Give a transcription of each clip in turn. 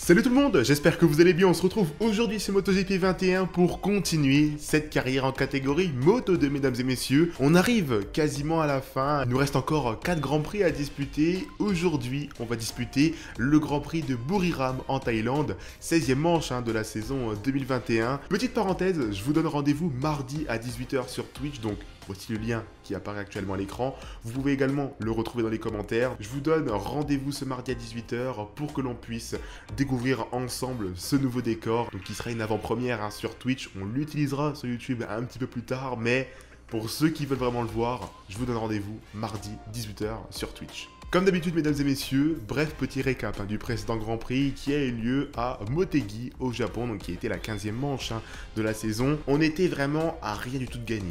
Salut tout le monde, j'espère que vous allez bien. On se retrouve aujourd'hui sur MotoGP 21 pour continuer cette carrière en catégorie Moto 2, mesdames et messieurs. On arrive quasiment à la fin, il nous reste encore 4 grands prix à disputer. Aujourd'hui, on va disputer le Grand Prix de Buriram en Thaïlande, 16e manche de la saison 2021. Petite parenthèse, je vous donne rendez-vous mardi à 18 h sur Twitch, donc voici le lien qui apparaît actuellement à l'écran. Vous pouvez également le retrouver dans les commentaires. Je vous donne rendez-vous ce mardi à 18 h pour que l'on puisse découvrir ensemble ce nouveau décor, donc qui sera une avant-première sur Twitch. On l'utilisera sur YouTube un petit peu plus tard, mais pour ceux qui veulent vraiment le voir, je vous donne rendez-vous mardi 18 h sur Twitch. Comme d'habitude, mesdames et messieurs, bref petit récap du précédent Grand Prix qui a eu lieu à Motegi au Japon, donc qui était la 15e manche de la saison. On était vraiment à rien du tout de gagner.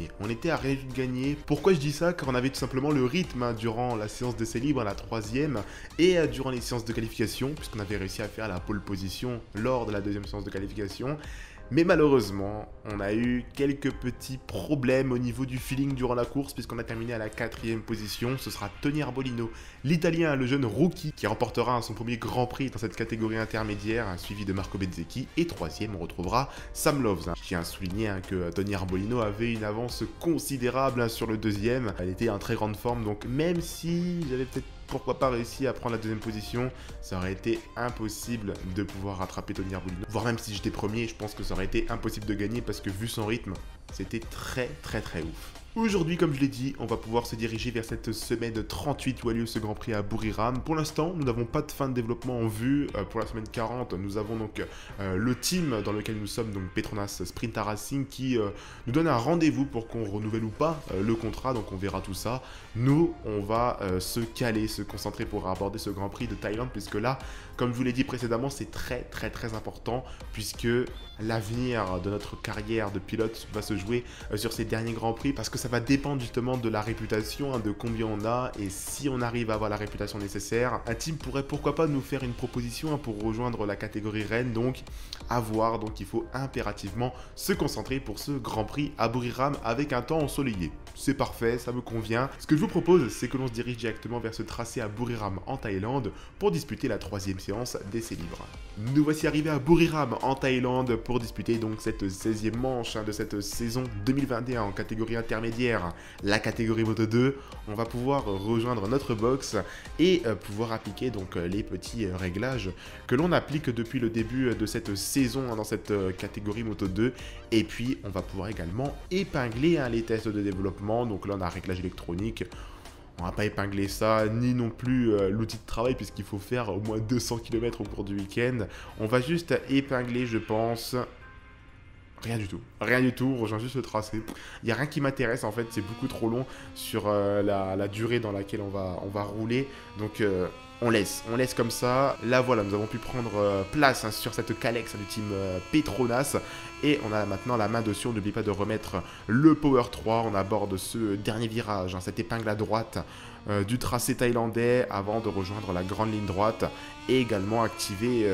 Pourquoi je dis ça? Car on avait tout simplement le rythme durant la séance d'essai libre, la 3e, et durant les séances de qualification, puisqu'on avait réussi à faire la pole position lors de la 2e séance de qualification. Mais malheureusement, on a eu quelques petits problèmes au niveau du feeling durant la course, puisqu'on a terminé à la 4e position. Ce sera Tony Arbolino, l'Italien, le jeune rookie, qui remportera son premier Grand Prix dans cette catégorie intermédiaire, suivi de Marco Bezzecchi. Et 3e, on retrouvera Sam Loves. Je tiens à souligner que Tony Arbolino avait une avance considérable sur le 2e. Elle était en très grande forme, donc même si j'avais peut-être pourquoi pas réussi à prendre la 2e position, ça aurait été impossible de pouvoir rattraper Tony Arbolino. Voire même si j'étais premier, je pense que ça aurait été impossible de gagner parce que vu son rythme, c'était très ouf. Aujourd'hui, comme je l'ai dit, on va pouvoir se diriger vers cette semaine 38 où a lieu ce Grand Prix à Buriram. Pour l'instant, nous n'avons pas de fin de développement en vue. Pour la semaine 40, nous avons donc le team dans lequel nous sommes, donc Petronas Sprinter Racing, qui nous donne un rendez-vous pour qu'on renouvelle ou pas le contrat. Donc on verra tout ça. Nous, on va se caler, se concentrer pour aborder ce Grand Prix de Thaïlande, puisque là, comme je vous l'ai dit précédemment, c'est très important, puisque l'avenir de notre carrière de pilote va se jouer sur ces derniers Grands Prix, parce que ça va dépendre justement de la réputation, de combien on a, et si on arrive à avoir la réputation nécessaire, un team pourrait pourquoi pas nous faire une proposition pour rejoindre la catégorie reine, donc à voir. Donc il faut impérativement se concentrer pour ce Grand Prix à Buriram avec un temps ensoleillé. C'est parfait, ça me convient. Ce que je vous propose, c'est que l'on se dirige directement vers ce tracé à Buriram en Thaïlande pour disputer la 3e séance d'essai libre. Nous voici arrivés à Buriram en Thaïlande pour disputer donc cette 16e manche de cette saison 2021 en catégorie intermédiaire, la catégorie Moto 2. On va pouvoir rejoindre notre box et pouvoir appliquer donc les petits réglages que l'on applique depuis le début de cette saison dans cette catégorie Moto 2. Et puis on va pouvoir également épingler les tests de développement. Donc là on a un réglage électronique. On va pas épingler ça, ni non plus l'outil de travail, puisqu'il faut faire au moins 200 km au cours du week-end. On va juste épingler, je pense, rien du tout, on rejoint juste le tracé. Il n'y a rien qui m'intéresse en fait, c'est beaucoup trop long sur la durée dans laquelle on va rouler. Donc on laisse comme ça. Là voilà, nous avons pu prendre place sur cette Kalex du team Petronas. Et on a maintenant la main dessus, on n'oublie pas de remettre le Power 3. On aborde ce dernier virage, cette épingle à droite du tracé thaïlandais avant de rejoindre la grande ligne droite. Et également activer...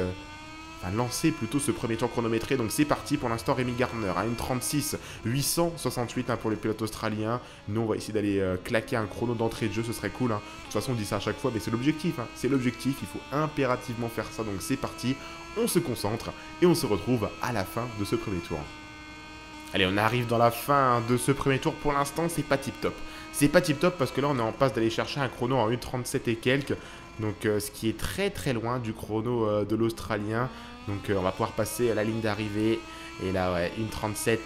lancer plutôt ce premier tour chronométré. Donc c'est parti pour l'instant. Rémi Gardner à 1:36 868 pour le pilote australien. Nous on va essayer d'aller claquer un chrono d'entrée de jeu, ce serait cool. De toute façon on dit ça à chaque fois, mais c'est l'objectif. C'est l'objectif, il faut impérativement faire ça. Donc c'est parti, on se concentre et on se retrouve à la fin de ce premier tour. Allez, on arrive dans la fin de ce premier tour. Pour l'instant c'est pas tip top. C'est pas tip top parce que là on est en passe d'aller chercher un chrono en 1:37 et quelques. Donc ce qui est très loin du chrono de l'Australien. Donc on va pouvoir passer à la ligne d'arrivée. Et là, ouais, 1:37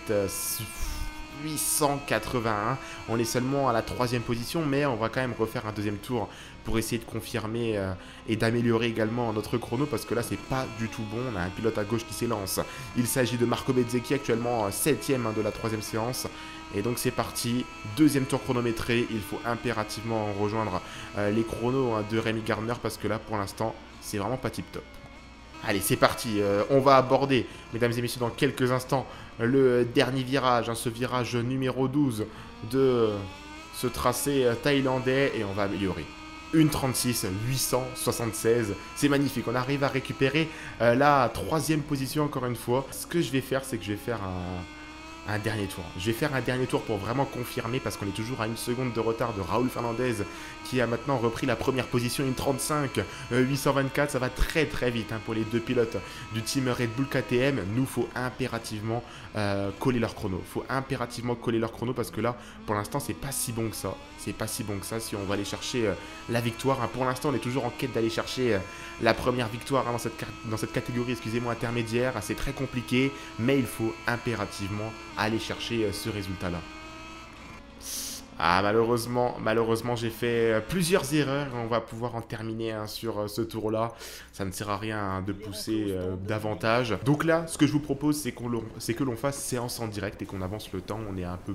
881. On est seulement à la 3e position, mais on va quand même refaire un deuxième tour pour essayer de confirmer et d'améliorer également notre chrono, parce que là, c'est pas du tout bon. On a un pilote à gauche qui s'élance. Il s'agit de Marco Bezzecchi, actuellement 7e de la 3e séance. Et donc c'est parti, deuxième tour chronométré. Il faut impérativement rejoindre les chronos de Rémi Gardner, parce que là, pour l'instant, c'est vraiment pas tip top. Allez, c'est parti, on va aborder, mesdames et messieurs, dans quelques instants, le dernier virage, ce virage numéro 12 de ce tracé thaïlandais, et on va améliorer. 1:36 876, c'est magnifique, on arrive à récupérer la 3e position encore une fois. Ce que je vais faire, c'est que je vais faire un dernier tour. Je vais faire un dernier tour pour vraiment confirmer parce qu'on est toujours à 1 seconde de retard de Raúl Fernandez qui a maintenant repris la première position, une 35, 824, ça va très très vite pour les deux pilotes du team Red Bull KTM. Nous, faut impérativement coller leur chrono. Faut impérativement coller leur chrono parce que là, pour l'instant, c'est pas si bon que ça. C'est pas si bon que ça si on va aller chercher la victoire. Pour l'instant, on est toujours en quête d'aller chercher la première victoire dans cette catégorie, excusez-moi, intermédiaire. C'est très compliqué, mais il faut impérativement aller chercher ce résultat-là. Ah, malheureusement, j'ai fait plusieurs erreurs. On va pouvoir en terminer sur ce tour-là. Ça ne sert à rien de pousser davantage. Donc là, ce que je vous propose, c'est que l'on fasse séance en direct et qu'on avance le temps. On est à un peu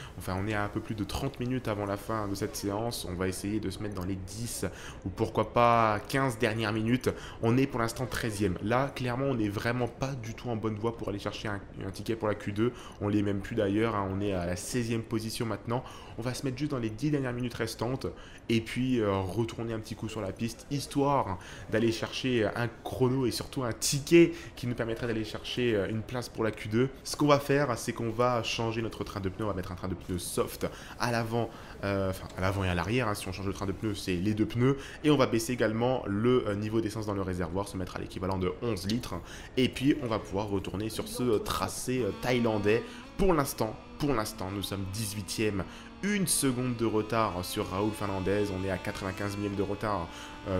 plus de 30 minutes avant la fin de cette séance. On va essayer de se mettre dans les 10 ou pourquoi pas 15 dernières minutes. On est pour l'instant 13e. Là, clairement, on n'est vraiment pas du tout en bonne voie pour aller chercher un ticket pour la Q2. On l'est même plus d'ailleurs. On est à la 16e position maintenant. On va se mettre juste dans les 10 dernières minutes restantes et puis retourner un petit coup sur la piste, histoire d'aller chercher un chrono et surtout un ticket qui nous permettrait d'aller chercher une place pour la Q2. Ce qu'on va faire, c'est qu'on va changer notre train de pneus. On va mettre un train de pneus soft à l'avant, à l'avant et à l'arrière. Si on change le train de pneus, c'est les deux pneus. Et on va baisser également le niveau d'essence dans le réservoir, se mettre à l'équivalent de 11 litres. Et puis, on va pouvoir retourner sur ce tracé thaïlandais. Pour l'instant, nous sommes 18e. 1 seconde de retard sur Raúl Fernandez. On est à 95 millième de retard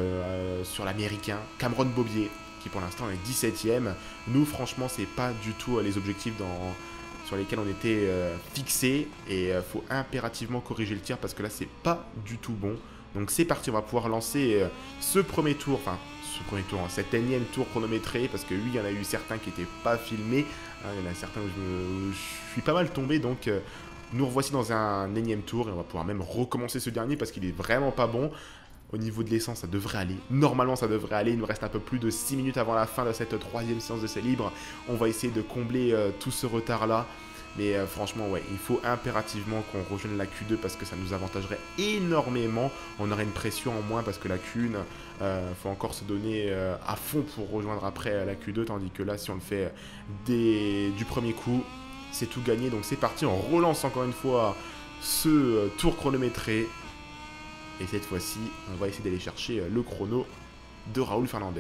sur l'américain Cameron Beaubier, qui pour l'instant est 17e. Nous, franchement, c'est pas du tout les objectifs sur lesquels on était fixés. Et il faut impérativement corriger le tir parce que là, c'est pas du tout bon. Donc c'est parti, on va pouvoir lancer ce premier tour, cet énième tour chronométré, parce que oui, il y en a eu certains qui n'étaient pas filmés, il y en a certains où je suis pas mal tombé, donc nous revoici dans un énième tour, et on va pouvoir même recommencer ce dernier, parce qu'il est vraiment pas bon. Au niveau de l'essence, ça devrait aller. Normalement, ça devrait aller. Il nous reste un peu plus de 6 minutes avant la fin de cette 3e séance d'essai libre. On va essayer de combler tout ce retard-là. Mais franchement, ouais, il faut impérativement qu'on rejoigne la Q2 parce que ça nous avantagerait énormément. On aurait une pression en moins parce que la Q1, faut encore se donner à fond pour rejoindre après la Q2. Tandis que là, si on le fait du premier coup, c'est tout gagné. Donc c'est parti, on relance encore une fois ce tour chronométré. Et cette fois-ci, on va essayer d'aller chercher le chrono de Raúl Fernandez.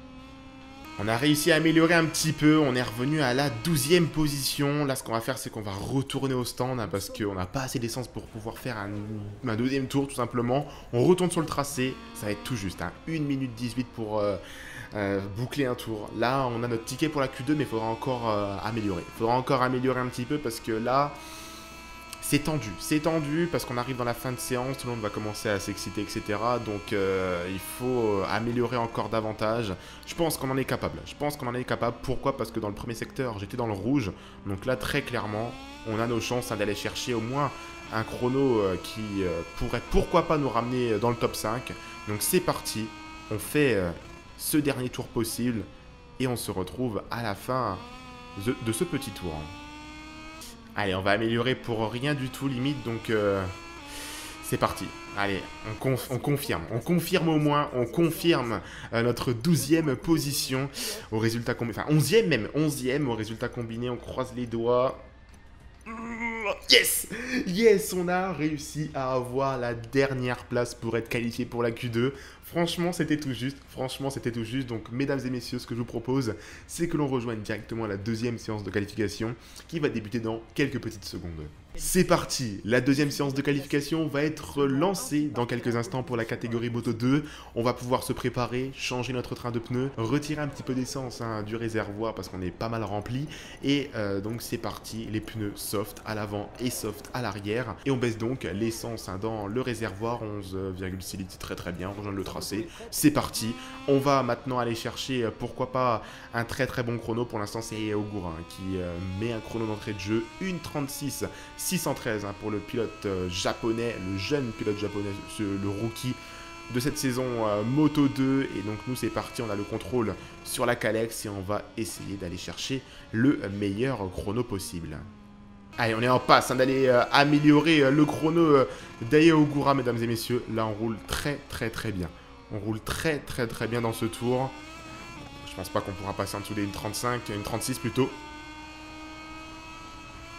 On a réussi à améliorer un petit peu, on est revenu à la 12e position. Là, ce qu'on va faire, c'est qu'on va retourner au stand parce qu'on n'a pas assez d'essence pour pouvoir faire un deuxième tour, tout simplement. On retourne sur le tracé, ça va être tout juste, 1 minute 18 pour boucler un tour. Là, on a notre ticket pour la Q2, mais il faudra encore améliorer. Il faudra encore améliorer un petit peu parce que là... C'est tendu parce qu'on arrive dans la fin de séance, tout le monde va commencer à s'exciter, etc. Donc il faut améliorer encore davantage. Je pense qu'on en est capable. Pourquoi? Parce que dans le premier secteur, j'étais dans le rouge. Donc là, très clairement, on a nos chances d'aller chercher au moins un chrono qui pourrait, pourquoi pas, nous ramener dans le top 5. Donc c'est parti. On fait ce dernier tour possible et on se retrouve à la fin de ce petit tour. Allez, on va améliorer pour rien du tout, limite, donc c'est parti. Allez, on confirme au moins, on confirme notre 12e position au résultat combiné, enfin 11e même, 11e au résultat combiné, on croise les doigts. Yes! Yes, on a réussi à avoir la dernière place pour être qualifié pour la Q2. Franchement, c'était tout juste. Donc, mesdames et messieurs, ce que je vous propose, c'est que l'on rejoigne directement la 2e séance de qualification qui va débuter dans quelques petites secondes. C'est parti, la 2e séance de qualification va être lancée dans quelques instants pour la catégorie Moto 2. On va pouvoir se préparer, changer notre train de pneus, retirer un petit peu d'essence du réservoir parce qu'on est pas mal rempli. Et donc c'est parti, les pneus soft à l'avant et soft à l'arrière. Et on baisse donc l'essence dans le réservoir, 11,6 litres, très très bien, on rejoint le tracé. C'est parti, on va maintenant aller chercher, pourquoi pas, un très très bon chrono. Pour l'instant c'est Ogura qui met un chrono d'entrée de jeu, 1,36. 613 pour le pilote japonais, le jeune pilote japonais, le rookie de cette saison Moto 2. Et donc nous c'est parti, on a le contrôle sur la Calex et on va essayer d'aller chercher le meilleur chrono possible. Allez, on est en passe d'aller améliorer le chrono d'Aya Ogura, mesdames et messieurs. Là on roule très très très bien. On roule très très très bien dans ce tour. Je pense pas qu'on pourra passer en dessous des 1,35, 1,36 plutôt.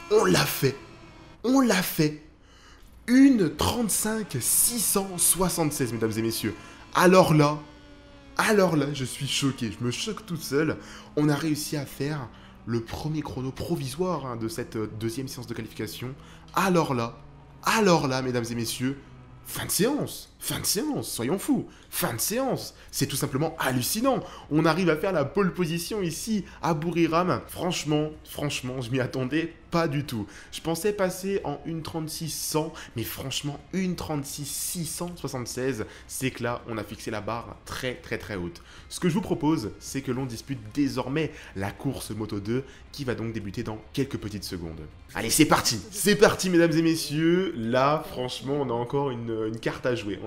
On l'a fait. On l'a fait. Une 35 676, mesdames et messieurs. Alors là, je suis choqué. Je me choque toute seule. On a réussi à faire le premier chrono provisoire hein, de cette deuxième séance de qualification. Alors là, mesdames et messieurs, fin de séance, soyons fous, fin de séance, c'est tout simplement hallucinant. On arrive à faire la pole position ici à Buriram. Franchement, je m'y attendais pas du tout. Je pensais passer en 1.36.100, mais franchement, 1.36.676, c'est que là, on a fixé la barre très haute. Ce que je vous propose, c'est que l'on dispute désormais la course Moto 2, qui va donc débuter dans quelques petites secondes. Allez, c'est parti, mesdames et messieurs. Là, franchement, on a encore une carte à jouer.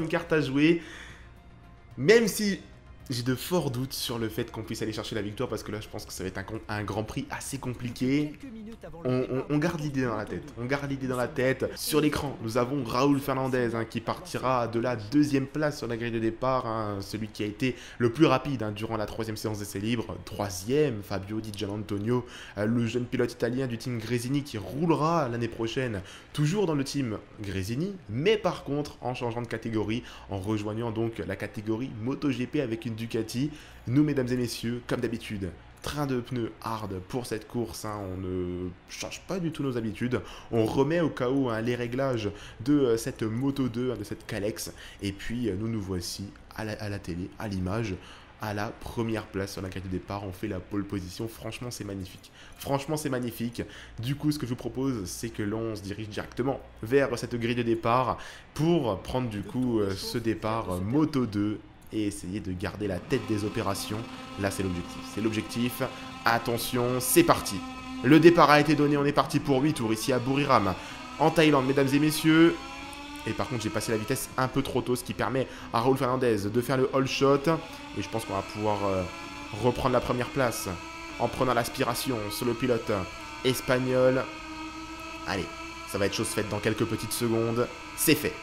Même si j'ai de forts doutes sur le fait qu'on puisse aller chercher la victoire, parce que là, je pense que ça va être un Grand Prix assez compliqué. On garde l'idée dans la tête. Sur l'écran, nous avons Raúl Fernandez hein, qui partira de la deuxième place sur la grille de départ. Hein, celui qui a été le plus rapide hein, durant la troisième séance d'essai libre. Troisième, Fabio Di Gianantonio, le jeune pilote italien du team Gresini qui roulera l'année prochaine, toujours dans le team Gresini, mais par contre en changeant de catégorie, en rejoignant donc la catégorie MotoGP avec une Ducati. Nous, mesdames et messieurs, comme d'habitude, train de pneus hard pour cette course, hein, on ne change pas du tout nos habitudes, on remet au cas où hein, les réglages de cette Moto 2, hein, de cette Kalex, et puis nous voici à la télé, à l'image, à la première place sur la grille de départ. On fait la pole position, franchement c'est magnifique. Du coup, ce que je vous propose, c'est que l'on se dirige directement vers cette grille de départ pour prendre du coup ce départ Moto 2 et essayer de garder la tête des opérations. Là, c'est l'objectif. Attention, c'est parti. Le départ a été donné, on est parti pour 8 tours ici à Buriram, en Thaïlande, mesdames et messieurs. Et par contre, j'ai passé la vitesse un peu trop tôt, ce qui permet à Raúl Fernandez de faire le all shot. Et je pense qu'on va pouvoir reprendre la première place en prenant l'aspiration sur le pilote espagnol. Allez, ça va être chose faite dans quelques petites secondes. C'est fait.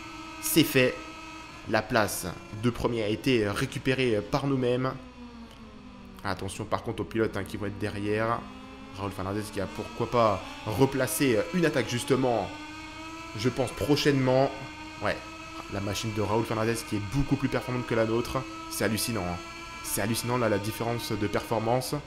La place de premier a été récupérée par nous-mêmes. Attention par contre aux pilotes hein, qui vont être derrière. Raúl Fernandez qui a pourquoi pas replacé une attaque justement, je pense prochainement. Ouais, la machine de Raúl Fernandez qui est beaucoup plus performante que la nôtre. C'est hallucinant. Hein. C'est hallucinant là la différence de performance.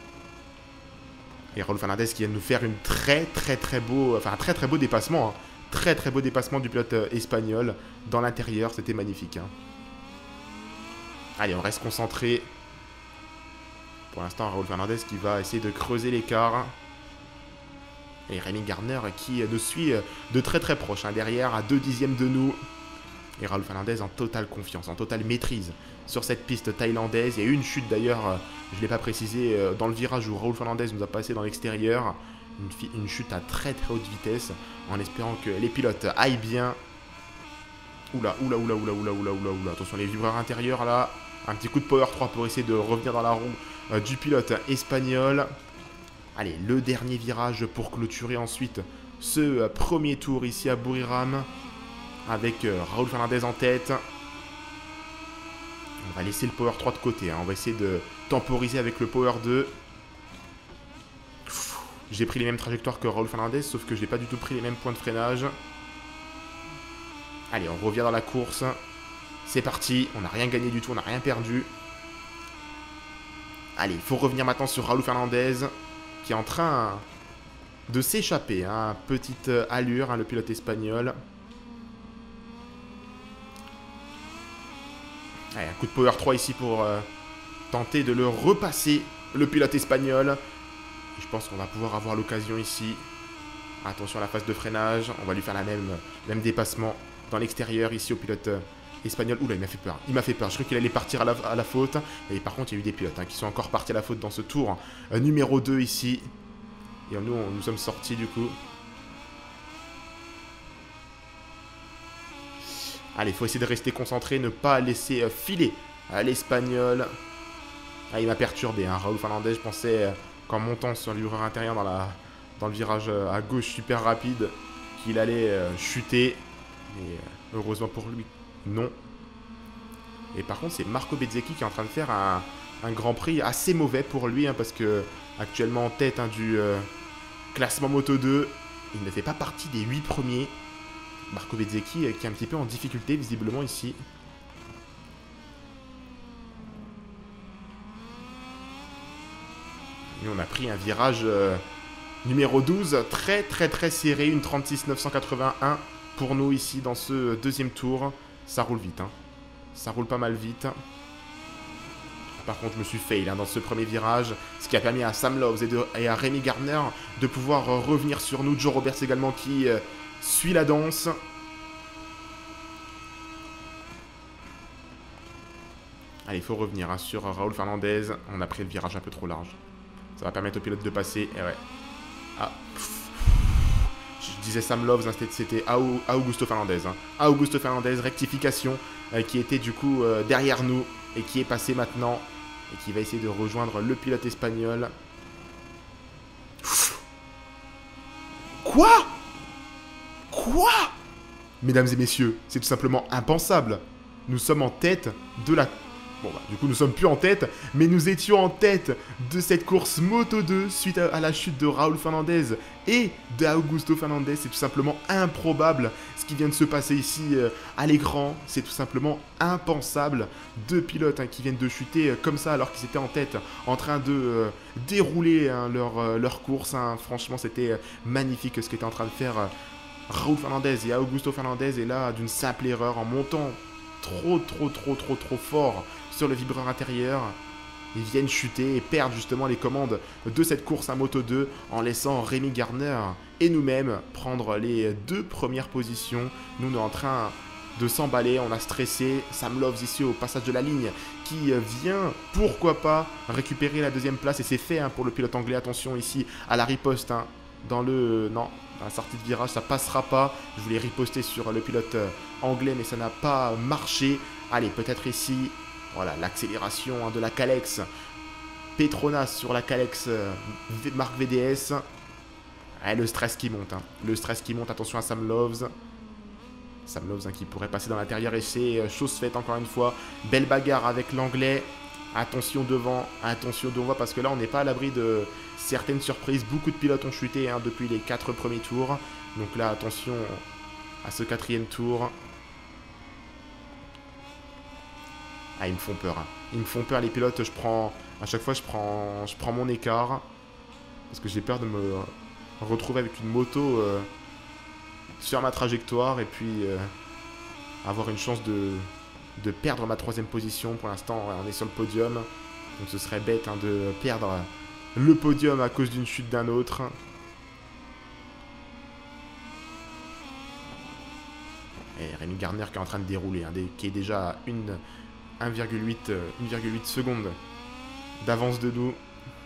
Et Raúl Fernandez qui vient de nous faire un très beau dépassement. Hein. Très beau dépassement du pilote espagnol dans l'intérieur, c'était magnifique. Hein. Allez, on reste concentré. Pour l'instant, Raúl Fernandez qui va essayer de creuser l'écart. Et Rémi Gardner qui nous suit de très proche, hein, derrière, à 2 dixièmes de nous. Et Raúl Fernandez en totale confiance, en totale maîtrise sur cette piste thaïlandaise. Il y a eu une chute d'ailleurs, je ne l'ai pas précisé, dans le virage où Raúl Fernandez nous a passé dans l'extérieur. Une chute à très haute vitesse, en espérant que les pilotes aillent bien. Oula. Attention les vibreurs intérieurs là. Un petit coup de power 3 pour essayer de revenir dans la roue du pilote espagnol. Allez, le dernier virage pour clôturer ensuite ce premier tour ici à Buriram. Avec Raúl Fernandez en tête. On va laisser le power 3 de côté. Hein. On va essayer de temporiser avec le power 2. J'ai pris les mêmes trajectoires que Raúl Fernandez, sauf que je n'ai pas du tout pris les mêmes points de freinage. Allez, on revient dans la course. C'est parti, on n'a rien gagné du tout, on n'a rien perdu. Allez, il faut revenir maintenant sur Raúl Fernandez, qui est en train de s'échapper. Hein. Petite allure, hein, le pilote espagnol. Allez, un coup de power 3 ici pour tenter de le repasser, le pilote espagnol. Et je pense qu'on va pouvoir avoir l'occasion ici. Attention à la phase de freinage. On va lui faire la même dépassement dans l'extérieur ici au pilote espagnol. Oula, il m'a fait peur. Je crois qu'il allait partir à la faute. Et par contre, il y a eu des pilotes hein, qui sont encore partis à la faute dans ce tour numéro 2 ici. Et nous sommes sortis du coup. Allez, il faut essayer de rester concentré, ne pas laisser filer à l'espagnol. Ah, il m'a perturbé. Hein. Raúl Fernandez, je pensais... qu'en montant sur le virage intérieur dans le virage à gauche super rapide, qu'il allait chuter. Et heureusement pour lui, non. Et par contre, c'est Marco Bezzecchi qui est en train de faire un Grand Prix assez mauvais pour lui, hein, parce que actuellement en tête hein, du Classement Moto 2, il ne fait pas partie des 8 premiers. Marco Bezzecchi qui est un petit peu en difficulté visiblement ici. Et on a pris un virage numéro 12, très serré, une 36 981 pour nous ici dans ce deuxième tour. Ça roule vite, hein. Ça roule pas mal vite. Par contre, je me suis fail dans ce premier virage, ce qui a permis à Sam Loves et à Rémi Gardner de pouvoir revenir sur nous. Joe Roberts également qui suit la danse. Allez, il faut revenir sur Raúl Fernandez. On a pris le virage un peu trop large. Ça va permettre au pilote de passer. Et ouais. Ah. Je disais Sam Loves, c'était Augusto Fernandez. Augusto Fernandez, rectification, qui était du coup derrière nous et qui est passé maintenant. Et qui va essayer de rejoindre le pilote espagnol. Quoi? Mesdames et messieurs, c'est tout simplement impensable. Nous sommes en tête de la... Bon bah, du coup, nous sommes plus en tête, mais nous étions en tête de cette course Moto 2 suite à la chute de Raúl Fernandez et d'Augusto Fernandez. C'est tout simplement improbable ce qui vient de se passer ici à l'écran. C'est tout simplement impensable. Deux pilotes qui viennent de chuter comme ça alors qu'ils étaient en tête, en train de dérouler leur course. Franchement, c'était magnifique ce qu'était en train de faire Raúl Fernandez et Augusto Fernandez. Et là, d'une simple erreur, en montant trop fort sur le vibreur intérieur, ils viennent chuter et perdre justement les commandes de cette course à Moto 2 en laissant Rémi Gardner et nous-mêmes prendre les deux premières positions. Nous, on est en train de s'emballer, on a stressé. Sam Loves ici au passage de la ligne qui vient, pourquoi pas, récupérer la deuxième place et c'est fait pour le pilote anglais. Attention ici à la riposte dans la sortie de virage, ça passera pas. Je voulais riposter sur le pilote anglais, mais ça n'a pas marché. Allez, peut-être ici, voilà, l'accélération de la Kalex. Petronas sur la Kalex marque VDS. Le stress qui monte. Le stress qui monte, attention à Sam Loves. Sam Loves qui pourrait passer dans l'intérieur et c'est chose faite encore une fois. Belle bagarre avec l'anglais. Attention devant parce que là on n'est pas à l'abri de certaines surprises. Beaucoup de pilotes ont chuté depuis les 4 premiers tours. Donc là attention à ce 4e tour. Ils me font peur. Ils me font peur les pilotes. À chaque fois je prends mon écart. Parce que j'ai peur de me retrouver avec une moto sur ma trajectoire. Et puis avoir une chance de perdre ma 3e position. Pour l'instant, on est sur le podium. Donc ce serait bête de perdre le podium à cause d'une chute d'un autre. Et Rémi Gardner qui est en train de dérouler, qui est déjà à 1,8 secondes d'avance de nous.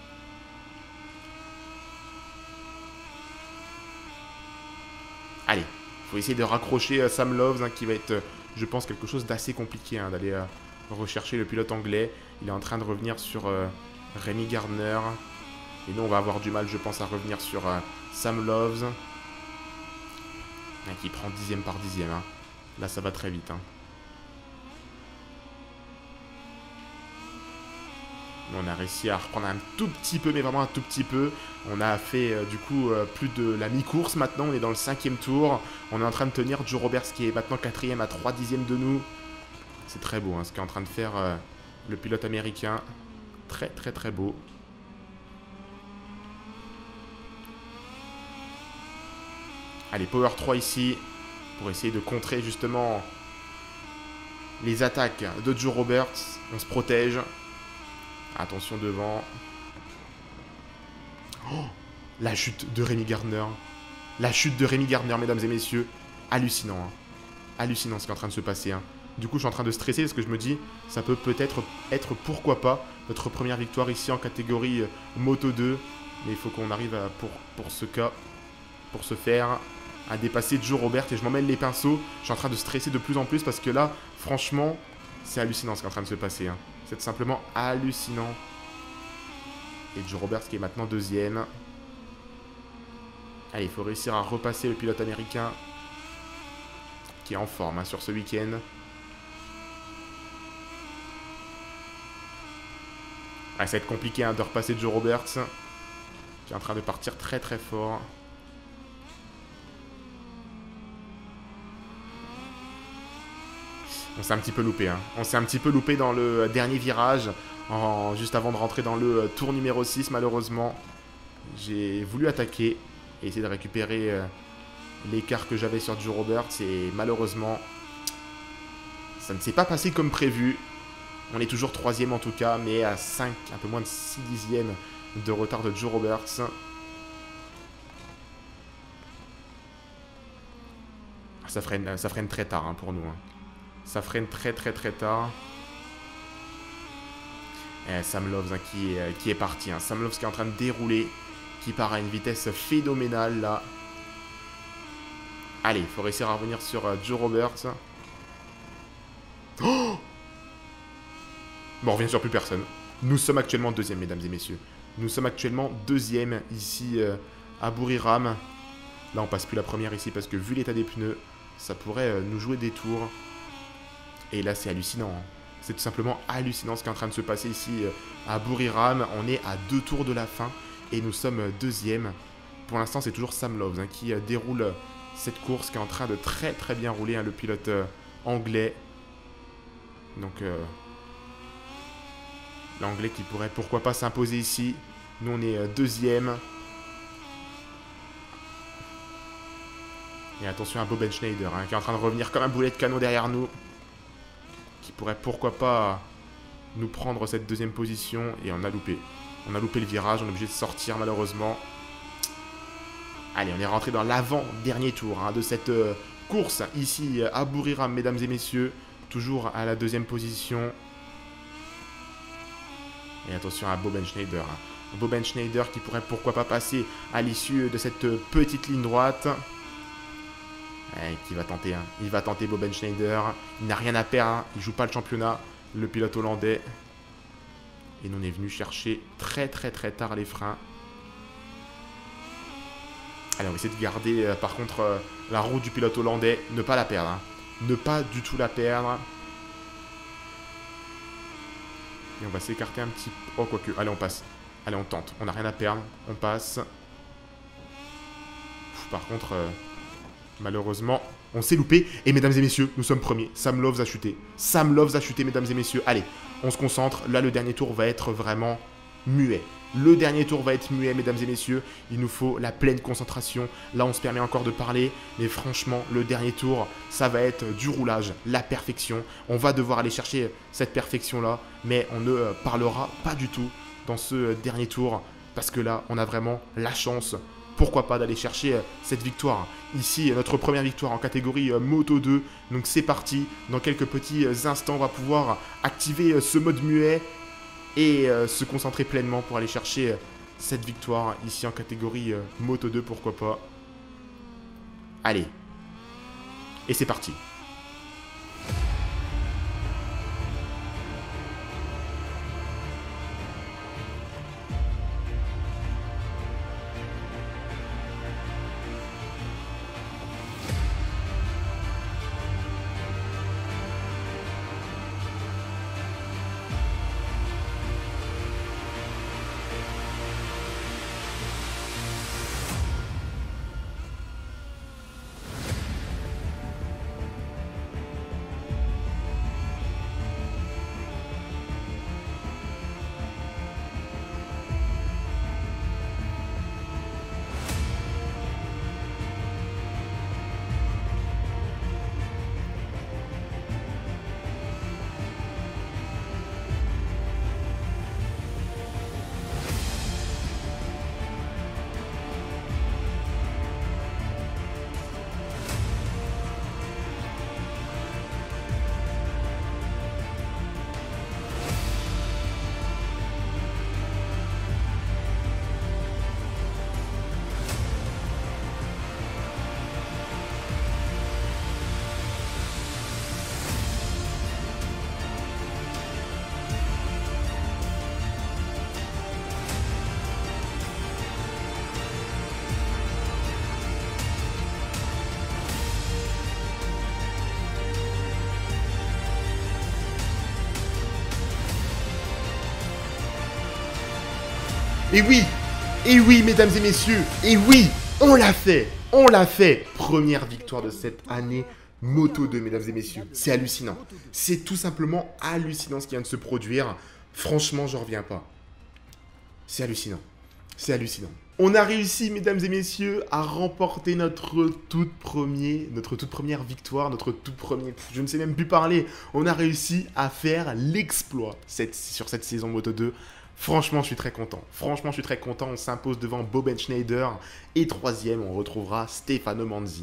Allez, il faut essayer de raccrocher Sam Loves qui va être... je pense quelque chose d'assez compliqué d'aller rechercher le pilote anglais. Il est en train de revenir sur Rémi Gardner. Et nous, on va avoir du mal, je pense, à revenir sur Sam Loves. Qui prend 10e par 10e. Là, ça va très vite. On a réussi à reprendre un tout petit peu, mais vraiment un tout petit peu. On a fait du coup plus de la mi-course maintenant. On est dans le 5e tour. On est en train de tenir Joe Roberts qui est maintenant 4e à 3 dixièmes de nous. C'est très beau ce qu'est en train de faire le pilote américain. Très beau. Allez, Power 3 ici. Pour essayer de contrer justement les attaques de Joe Roberts. On se protège. Attention devant. Oh, la chute de Rémi Gardner. La chute de Rémi Gardner, mesdames et messieurs. Hallucinant. Hallucinant ce qui est en train de se passer. Du coup, je suis en train de stresser parce que je me dis, ça peut peut-être être, pourquoi pas, notre première victoire ici en catégorie Moto 2. Mais il faut qu'on arrive pour ce faire, à dépasser Joe Roberts. Et je m'emmène les pinceaux. Je suis en train de stresser de plus en plus parce que là, franchement, c'est hallucinant ce qui est en train de se passer. C'est simplement hallucinant. Et Joe Roberts qui est maintenant 2e. Allez, il faut réussir à repasser le pilote américain qui est en forme sur ce week-end. Ça va être compliqué de repasser Joe Roberts. qui est en train de partir très très fort. On s'est un petit peu loupé. Hein. On s'est un petit peu loupé dans le dernier virage. Juste avant de rentrer dans le tour numéro 6, malheureusement. J'ai voulu attaquer et essayer de récupérer l'écart que j'avais sur Joe Roberts. Et malheureusement, ça ne s'est pas passé comme prévu. On est toujours 3ème en tout cas, mais à 5, un peu moins de 6 dixièmes de retard de Joe Roberts. Ça freine très tard hein, pour nous. Hein. Ça freine très tard. Et Sam Loves hein, qui est parti. Hein. Sam Loves qui est en train de dérouler. Qui part à une vitesse phénoménale là. Allez, il faut réussir à revenir sur Joe Roberts. Oh bon, on revient sur plus personne. Nous sommes actuellement 2ème, mesdames et messieurs. Nous sommes actuellement 2ème ici à Buriram. Là, on passe plus la première ici parce que vu l'état des pneus, ça pourrait nous jouer des tours. Et là, c'est hallucinant. Hein. C'est tout simplement hallucinant ce qui est en train de se passer ici à Buriram. On est à 2 tours de la fin et nous sommes 2ème. Pour l'instant, c'est toujours Sam Loves hein, qui déroule cette course, qui est en train de très bien rouler, hein, le pilote anglais. Donc, l'anglais qui pourrait pourquoi pas s'imposer ici. Nous, on est 2ème. Et attention à Boben Schneider, hein, qui est en train de revenir comme un boulet de canon derrière nous. Qui pourrait pourquoi pas nous prendre cette 2ème position. Et on a loupé. On a loupé le virage, on est obligé de sortir malheureusement. Allez, on est rentré dans l'avant-dernier tour hein, de cette course ici à Buriram, mesdames et messieurs. Toujours à la 2ème position. Et attention à Boben Schneider. Hein. Boben Schneider qui pourrait pourquoi pas passer à l'issue de cette petite ligne droite. Qui va tenter, hein. Il va tenter Boben Schneider. Il n'a rien à perdre, hein. Il joue pas le championnat, le pilote hollandais. Et nous on est venu chercher très tard les freins. Allez, on va essayer de garder par contre la roue du pilote hollandais. Ne pas la perdre. Hein. Ne pas du tout la perdre. Et on va s'écarter un petit peu. Oh, quoique. Allez, on passe. Allez, on tente. On n'a rien à perdre. On passe. Par contre, malheureusement, on s'est loupé. Et mesdames et messieurs, nous sommes premiers. Sam Loves a chuté. Sam Loves a chuté, mesdames et messieurs. Allez, on se concentre. Là, le dernier tour va être vraiment muet. Le dernier tour va être muet, mesdames et messieurs. Il nous faut la pleine concentration. Là, on se permet encore de parler. Mais franchement, le dernier tour, ça va être du roulage, la perfection. On va devoir aller chercher cette perfection-là. Mais on ne parlera pas du tout dans ce dernier tour. Parce que là, on a vraiment la chance, pourquoi pas, d'aller chercher cette victoire. Ici, notre première victoire en catégorie Moto 2. Donc c'est parti. Dans quelques petits instants, on va pouvoir activer ce mode muet et se concentrer pleinement pour aller chercher cette victoire ici en catégorie Moto 2, pourquoi pas. Allez. Et c'est parti. Et oui, Et oui, mesdames et messieurs, et oui, on l'a fait. On l'a fait. Première victoire de cette année Moto 2, mesdames et messieurs. C'est hallucinant. C'est tout simplement hallucinant ce qui vient de se produire. Franchement, j'en reviens pas. C'est hallucinant. C'est hallucinant. On a réussi, mesdames et messieurs, à remporter notre toute première victoire, notre tout premier... Je ne sais même plus parler. On a réussi à faire l'exploit sur cette saison Moto 2. Franchement, je suis très content. Franchement, je suis très content. On s'impose devant Boben Schneider. Et troisième, on retrouvera Stefano Manzi.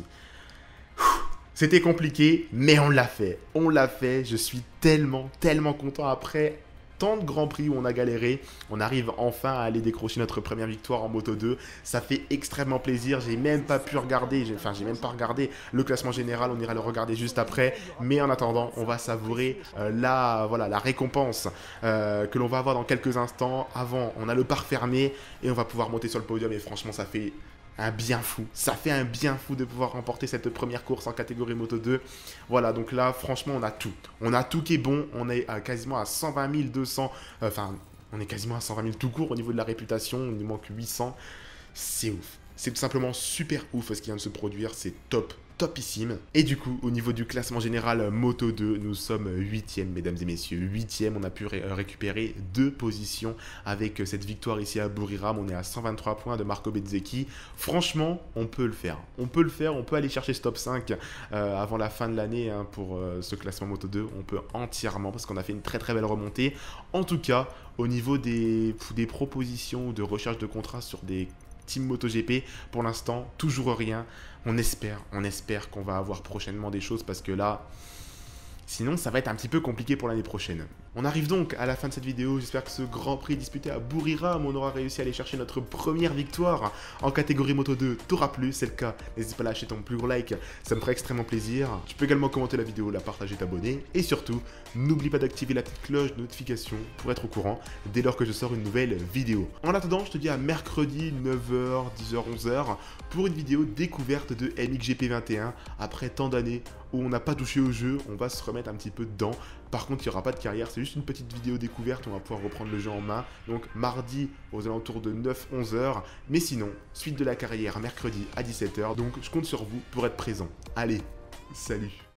C'était compliqué, mais on l'a fait. On l'a fait. Je suis tellement content après tant de grands prix où on a galéré. On arrive enfin à aller décrocher notre première victoire en Moto 2. Ça fait extrêmement plaisir. J'ai même pas pu regarder, j'ai même pas regardé le classement général. On ira le regarder juste après. Mais en attendant, on va savourer la récompense que l'on va avoir dans quelques instants. Avant, on a le parc fermé et on va pouvoir monter sur le podium. Et franchement, ça fait un bien fou. Ça fait un bien fou de pouvoir remporter cette première course en catégorie Moto 2. Voilà, donc là, franchement, on a tout. On a tout qui est bon. On est quasiment à 120 200. On est quasiment à 120 000 tout court au niveau de la réputation. Il nous manque 800. C'est ouf. C'est tout simplement super ouf ce qui vient de se produire. C'est top. Topissime. Et du coup, au niveau du classement général Moto 2, nous sommes 8e, mesdames et messieurs. 8e, on a pu récupérer 2 positions avec cette victoire ici à Buriram. On est à 123 points de Marco Bezzecchi. Franchement, on peut le faire. On peut le faire, on peut aller chercher ce top 5 avant la fin de l'année pour ce classement Moto 2. On peut entièrement, parce qu'on a fait une très belle remontée. En tout cas, au niveau des propositions de recherche de contrats sur des Team MotoGP, pour l'instant, toujours rien. On espère qu'on va avoir prochainement des choses parce que là, sinon ça va être un petit peu compliqué pour l'année prochaine. On arrive donc à la fin de cette vidéo. J'espère que ce Grand Prix disputé à Buriram, on aura réussi à aller chercher notre première victoire en catégorie Moto 2 t'aura plu. C'est le cas, n'hésite pas à lâcher ton plus gros like, ça me ferait extrêmement plaisir. Tu peux également commenter la vidéo, la partager, t'abonner. Et surtout, n'oublie pas d'activer la petite cloche de notification pour être au courant dès lors que je sors une nouvelle vidéo. En attendant, je te dis à mercredi 9h, 10h, 11h pour une vidéo découverte de MXGP 21. Après tant d'années où on n'a pas touché au jeu, on va se remettre un petit peu dedans. Par contre, il n'y aura pas de carrière, c'est juste une petite vidéo découverte, on va pouvoir reprendre le jeu en main. Donc mardi aux alentours de 9-11h. Mais sinon, suite de la carrière mercredi à 17h. Donc je compte sur vous pour être présent. Allez, salut!